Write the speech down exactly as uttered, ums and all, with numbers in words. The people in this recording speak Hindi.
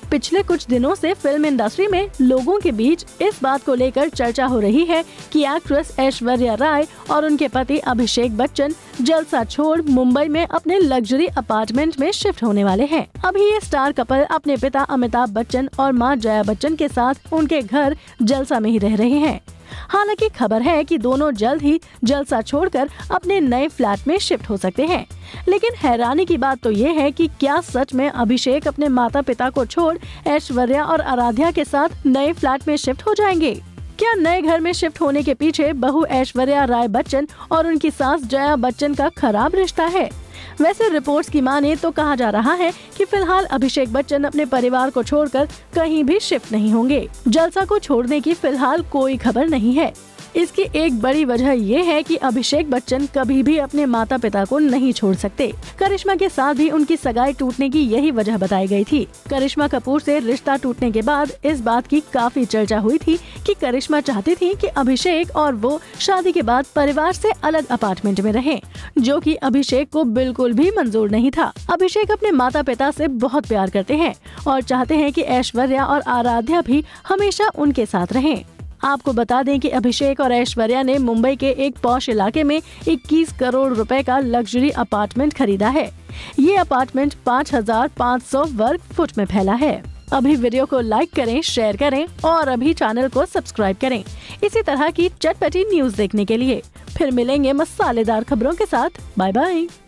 पिछले कुछ दिनों से फिल्म इंडस्ट्री में लोगों के बीच इस बात को लेकर चर्चा हो रही है कि एक्ट्रेस ऐश्वर्या राय और उनके पति अभिषेक बच्चन जलसा छोड़ मुंबई में अपने लग्जरी अपार्टमेंट में शिफ्ट होने वाले हैं। अभी ये स्टार कपल अपने पिता अमिताभ बच्चन और मां जया बच्चन के साथ उनके घर जलसा में ही रह रहे हैं। हालांकि खबर है कि दोनों जल्द ही जलसा छोड़कर अपने नए फ्लैट में शिफ्ट हो सकते हैं। लेकिन हैरानी की बात तो ये है कि क्या सच में अभिषेक अपने माता पिता को छोड़ ऐश्वर्या और आराध्या के साथ नए फ्लैट में शिफ्ट हो जाएंगे? क्या नए घर में शिफ्ट होने के पीछे बहू ऐश्वर्या राय बच्चन और उनकी सास जया बच्चन का खराब रिश्ता है? वैसे रिपोर्ट्स की माने तो कहा जा रहा है कि फिलहाल अभिषेक बच्चन अपने परिवार को छोड़कर कहीं भी शिफ्ट नहीं होंगे। जलसा को छोड़ने की फिलहाल कोई खबर नहीं है। इसकी एक बड़ी वजह ये है कि अभिषेक बच्चन कभी भी अपने माता पिता को नहीं छोड़ सकते। करिश्मा के साथ भी उनकी सगाई टूटने की यही वजह बताई गई थी। करिश्मा कपूर से रिश्ता टूटने के बाद इस बात की काफी चर्चा हुई थी कि करिश्मा चाहती थी कि अभिषेक और वो शादी के बाद परिवार से अलग अपार्टमेंट में रहें, जो कि अभिषेक को बिल्कुल भी मंजूर नहीं था। अभिषेक अपने माता पिता से बहुत प्यार करते हैं और चाहते हैं कि ऐश्वर्या और आराध्या भी हमेशा उनके साथ रहें। आपको बता दें कि अभिषेक और ऐश्वर्या ने मुंबई के एक पॉश इलाके में इक्कीस करोड़ रुपए का लग्जरी अपार्टमेंट खरीदा है। ये अपार्टमेंट पाँच हजार पाँच सौ वर्ग फुट में फैला है। अभी वीडियो को लाइक करें, शेयर करें और अभी चैनल को सब्सक्राइब करें इसी तरह की चटपटी न्यूज देखने के लिए। फिर मिलेंगे मसालेदार खबरों के साथ। Bye bye.